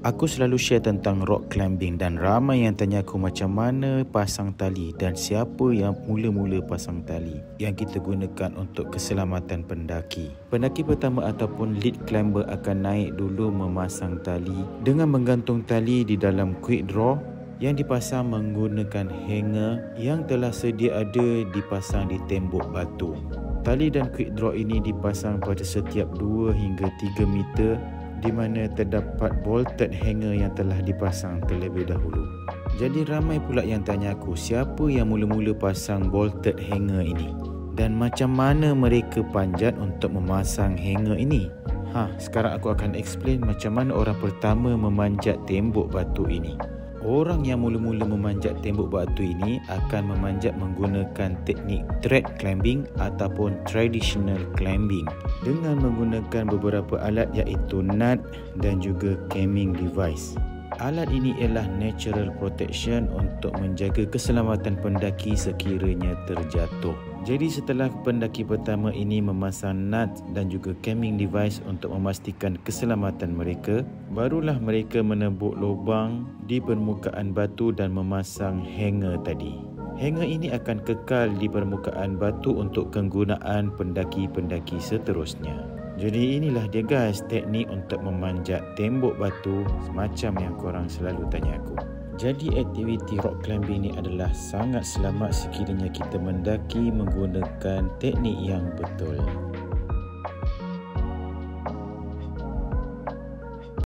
Aku selalu share tentang rock climbing dan ramai yang tanya aku macam mana pasang tali dan siapa yang mula-mula pasang tali yang kita gunakan untuk keselamatan pendaki. Pendaki pertama ataupun lead climber akan naik dulu memasang tali dengan menggantung tali di dalam quick draw yang dipasang menggunakan hanger yang telah sedia ada dipasang di tembok batu. Tali dan quick draw ini dipasang pada setiap 2 hingga 3 meter di mana terdapat bolted hanger yang telah dipasang terlebih dahulu. Jadi ramai pula yang tanya aku siapa yang mula-mula pasang bolted hanger ini dan macam mana mereka panjat untuk memasang hanger ini. Sekarang aku akan explain macam mana orang pertama memanjat tembok batu ini. Orang yang mula-mula memanjat tembok batu ini akan memanjat menggunakan teknik thread climbing ataupun traditional climbing dengan menggunakan beberapa alat iaitu nut dan juga camming device. Alat ini ialah natural protection untuk menjaga keselamatan pendaki sekiranya terjatuh. Jadi setelah pendaki pertama ini memasang nut dan juga camming device untuk memastikan keselamatan mereka, barulah mereka menebuk lubang di permukaan batu dan memasang hanger tadi. Hanger ini akan kekal di permukaan batu untuk kegunaan pendaki-pendaki seterusnya. Jadi inilah dia guys, teknik untuk memanjat tembok batu semacam yang korang selalu tanya aku. Jadi aktiviti rock climbing ini adalah sangat selamat sekiranya kita mendaki menggunakan teknik yang betul.